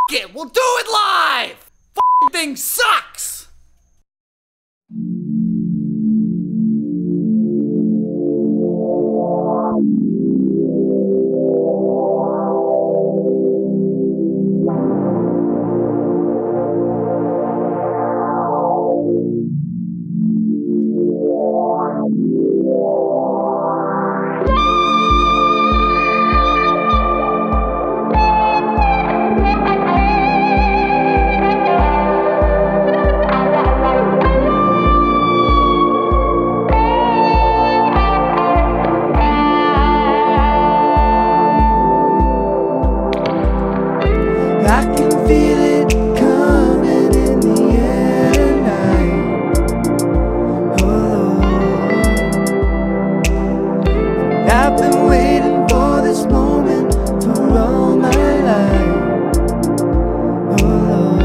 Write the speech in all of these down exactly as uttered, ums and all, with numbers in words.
it, we'll do it live! F***ing thing sucks! I can feel it coming in the air tonight. Oh Lord, I've been waiting for this moment for all my life. Oh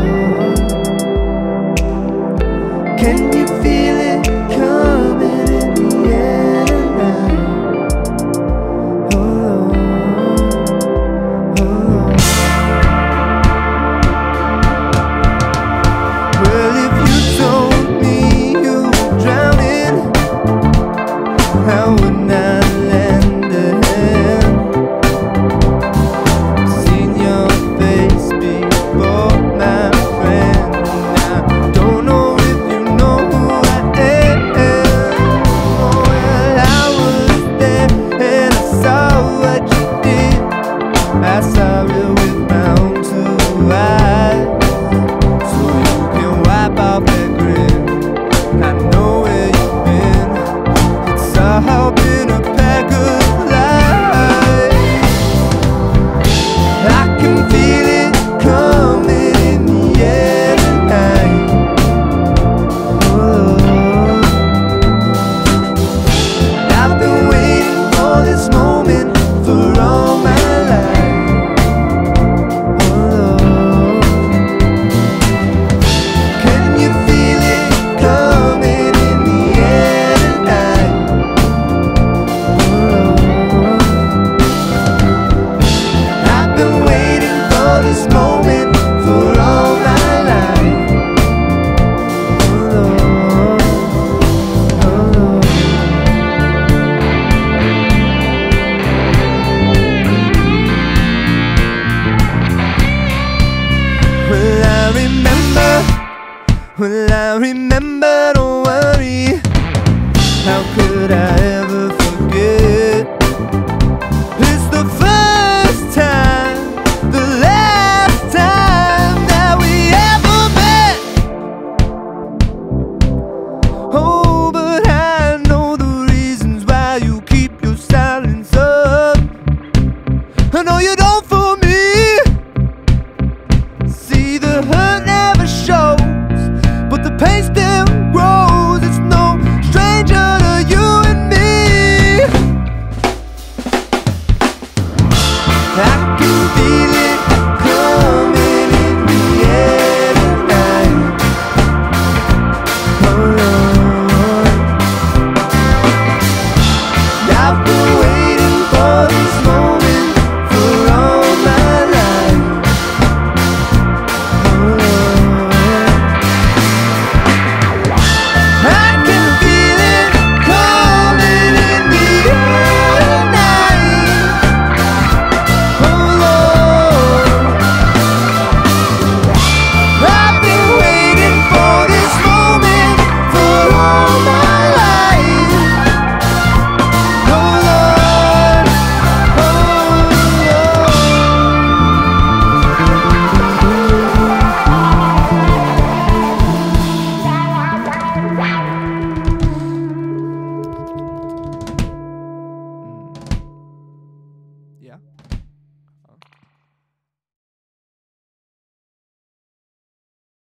Lord, can you feel it coming in the air tonight? Oh Lord, oh Lord. Well, if you told me you were drowning, I would not lend a hand. I've seen your face before, my friend, and I don't know if you know who I am. Oh, well, I was there and I saw what you did. I saw it with my own two eyes. Off that grin, I know where you've been. It's all been a pack of lies. I can feel it coming in the air tonight. Oh Lord, I've been waiting for this moment for all my life. Oh Lord, can you feel it coming in the air tonight? Oh Lord, I've been waiting for this moment for all my life. Oh Lord, oh Lord. Well, I remember, well, I remember, don't worry. How could I